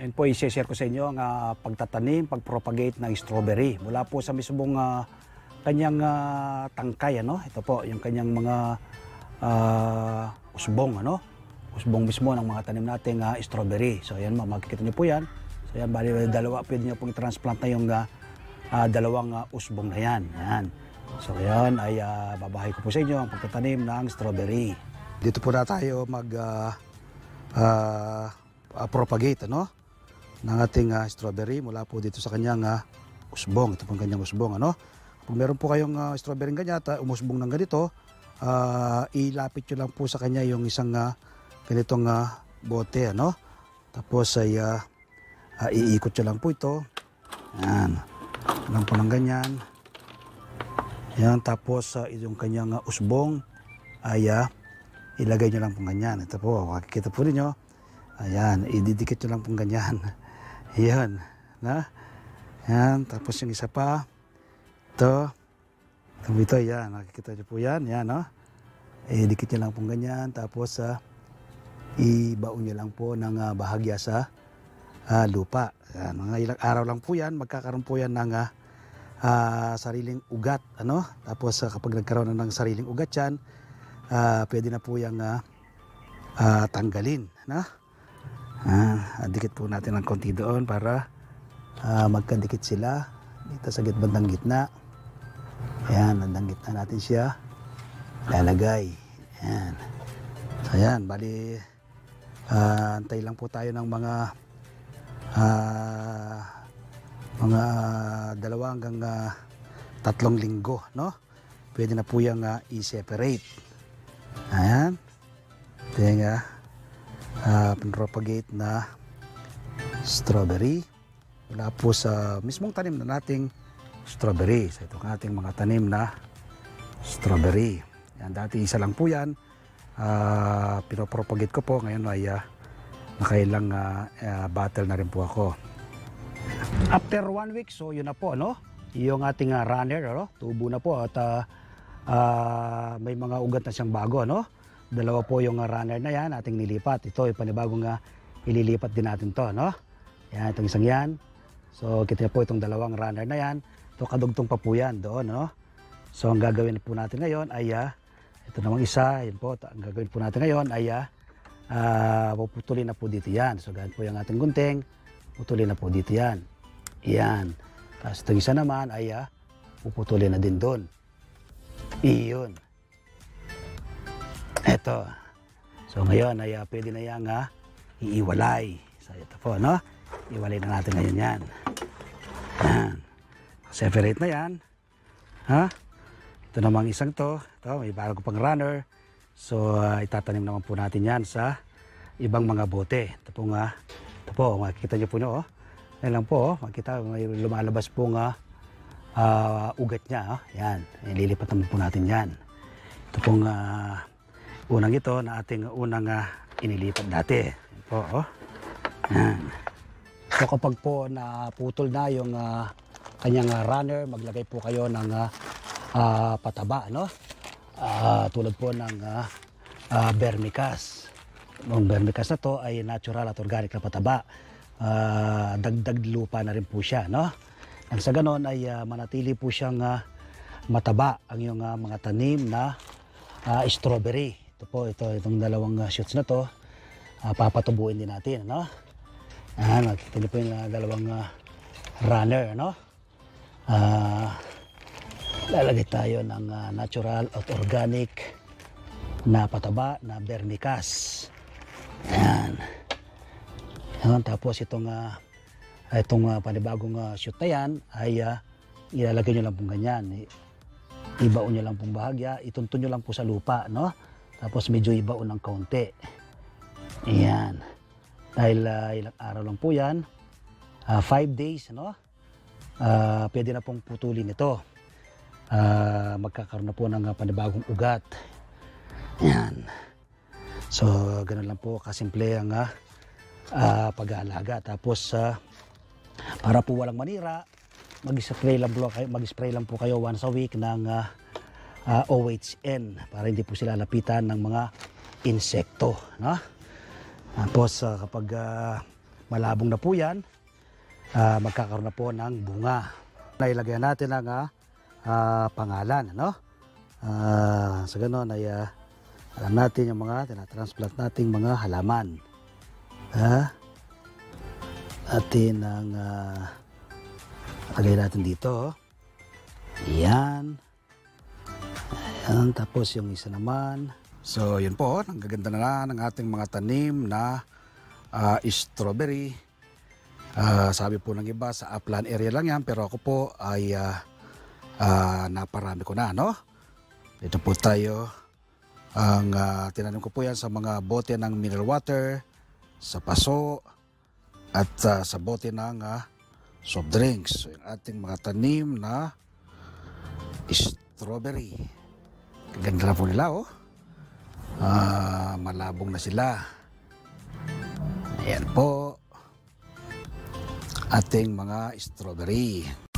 Ayun po, i-share ko sa inyo ang pagtatanim, pagpropagate ng strawberry. Mula po sa mismong kanyang tangkay, ano? Ito po, yung kanyang mga usbong, ano? Usbong mismo ng mga tanim nating strawberry. So ayan, makikita niyo po yan. So ayan, bali dalawa, pwede niyo pong i-transplant na yung dalawang usbong na yan. Yan. So ayan, ay babahay ko po sa inyo ang pagtatanim ng strawberry. Dito po na tayo propagate, ano? Ng ating strawberry mula po dito sa kanyang usbong. Ito pong kanyang usbong, ano? Kung meron po kayong strawberry ganyan at umusbong ng ganito, ilapit nyo lang po sa kanya yung isang ganitong bote, ano? Tapos ay iikot nyo lang po ito. Yan. Lang po ng ganyan. Yan. Tapos yung kanyang usbong ay ilagay nyo lang po ganyan. Ito po, makikita po ninyo. Ayan, ididikit nyo lang po ganyan. Yan. Na? Yan. Tapos yung isa pa. Ito. Ito, yan. Nakikita nyo po yan. Yan, no? Idikit nyo lang po ganyan. Tapos, ibaon nyo lang po ng bahagya sa lupa. Yan. Mga ilang araw lang po yan. Magkakaroon po yan ng sariling ugat. Ano? Tapos, kapag nagkaroon ng sariling ugat yan, pwede na po yung tanggalin. Na? Dikit po natin ng konti doon para magkadikit sila dito sa bandang gitna. Ayan, bandang gitna natin siya lalagay. Ayan. So ayan, bali antay lang po tayo ng mga 2 hanggang 3 linggo, no? Pwede na po yung i-separate. Ayan. Ito yung propagate na strawberry mula po sa mismong tanim na nating strawberry. So ito ang ating mga tanim na strawberry. Yan, dati isa lang po yan. Pinopropagate ko po. Ngayon ay nakailang battle na rin po ako. After 1 week, so yun na po, no? Yung ating runner, no? Tubo na po at may mga ugat na siyang bago, no? 2 po yung runner na yan, ating nilipat. Ito, yung panibagong ililipat din natin to, no? Yan, itong isang yan. So, kita po itong 2 runner na yan. Ito, kadugtong pa po yan doon, no? So, ang gagawin po natin ngayon ay, ito namang isa, yun po, ang gagawin po natin ngayon ay, puputulin na po dito yan. So, ganyan po yung ating gunting, putulin na po dito yan. Yan. Tapos, itong isa naman ay, puputulin na din doon. Iyon. Ito. So ngayon ay pwede na yang iiwalay. So ito po, no? Iwalay na natin ngayon yan. Yan. Separate na yan. Ha? Ito namang isang to. Ito, may bago pang runner. So itatanim naman po natin yan sa ibang mga bote. Ito po, makikita nyo po nyo. Oh. Yan lang po, makikita, may lumalabas pong ugat niya. Oh. Yan, ililipat naman po natin yan. Ito pong unang ito na ating unang inilipat dati. Yan po, oh. Yan. So kapag po naputol na yung kanyang runner, maglagay po kayo ng pataba, no? Tulad po ng vermicast. Ang vermicast na to ay natural at organic na pataba. Dagdag lupa na rin po siya, no? Nang sa ganon ay manatili po siyang mataba ang yung mga tanim na strawberry. Ito po, itong 2 shoots na to, papatubuin din natin, no? Nakikita niyo po yung 2 runner, no? Lalagay tayo ng natural at organic na pataba na vermicast. Ayan. Ayan, tapos itong panibagong shoot na yan ay ilalagay nyo lang pong ganyan. Ibaon nyo lang pong bahagya, ituntun nyo lang po sa lupa, no? Tapos medyo ibaon ng kaunti. Ayan. Dahil ilang araw lang po yan, 5 days, no? Pwede na pong putulin ito. Magkakaroon na po ng panibagong ugat. Ayan. So, ganun lang po kasimple ang pag-aalaga. Tapos, para po walang manira, mag-spray lang po kayo once a week ng OHN para hindi po sila lapitan ng mga insekto, no? Tapos kapag malabong na po yan, magkakaroon na po ng bunga. Nailagyan natin ang pangalan, ano? Sa ganon ay alam natin yung mga tinatransplant nating mga halaman. Atin ang lagay natin dito. Yan. Ayan, tapos yung isa naman. So yun po, ang gaganda na ng ating mga tanim na strawberry. Sabi po ng iba, sa upland area lang yan, pero ako po ay naparami ko na, no? Ito po tayo. Ang tinanim ko po yan sa mga bote ng mineral water, sa paso, at sa bote ng soft drinks. So yung ating mga tanim na strawberry. Ganda na po nila, oh. Malabong na sila. Ayan po. Ating mga strawberry.